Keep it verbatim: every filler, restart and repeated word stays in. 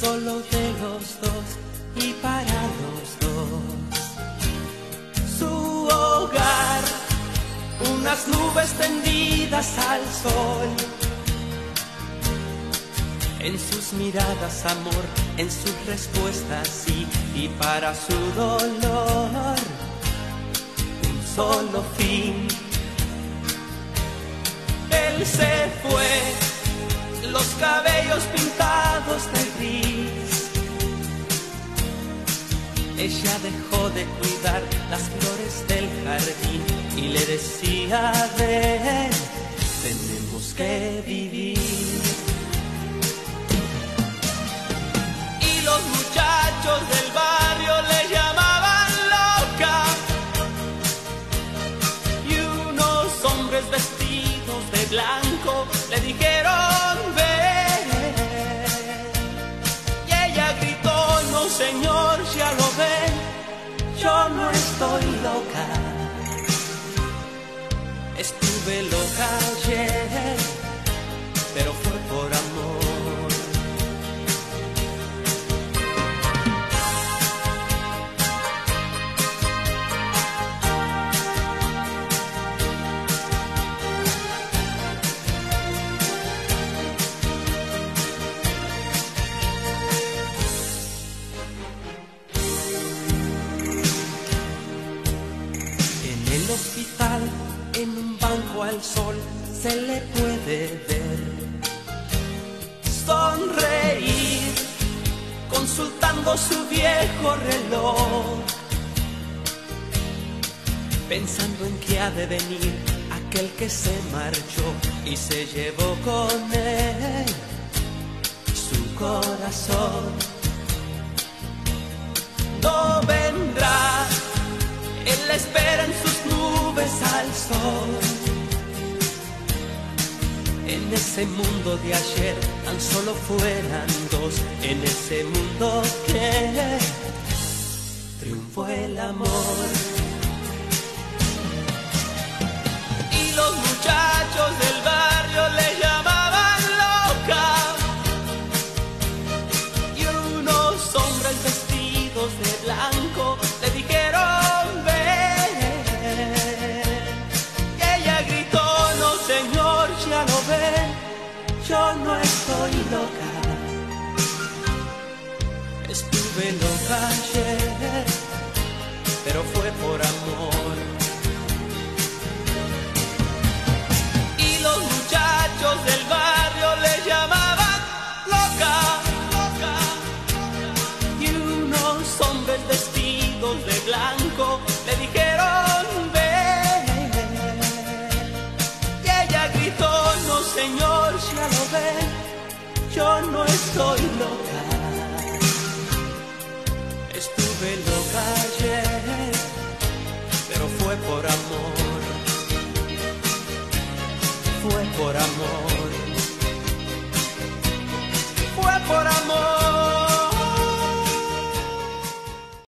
solo de los dos y para los dos. Su hogar, unas nubes tendidas al sol. En sus miradas amor, en sus respuestas sí, y para su dolor un solo fin. Él se fue, los cabellos pintados de gris. Ella dejó de cuidar las flores del jardín y le decía: ven, tenemos que vivir. Y los muchachos del barrio le llamaban loca, y unos hombres vestidos de blanco le dijeron: ven. Y ella gritó: no señor, ya lo ven, yo no estoy loca. Estuve loca ayer, pero fue por amor. Hospital, en un banco al sol, se le puede ver sonreír, consultando su viejo reloj, pensando en que ha de venir aquel que se marchó y se llevó con él su corazón. No vendrá, él la espera en sus nubes al sol. En ese mundo de ayer tan solo fueran dos, en ese mundo que triunfó el amor. Y los muchachos del barrio le llamaban loca, y unos hombres vestidos de blanco le dijeron: ya lo ven, yo no estoy loca. Estuve loca ayer, pero fue por